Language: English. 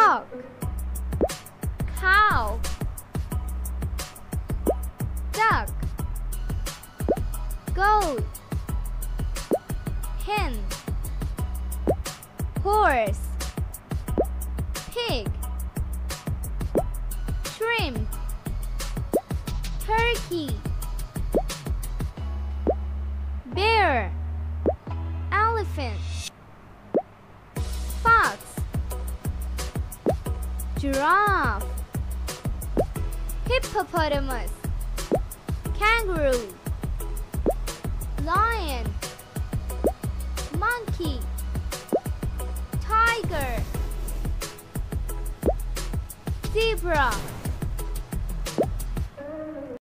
dog, cow, duck, goat, hen, horse, pig, shrimp, turkey, bear, elephant, fox, giraffe, hippopotamus, kangaroo, lion, monkey, tiger, zebra.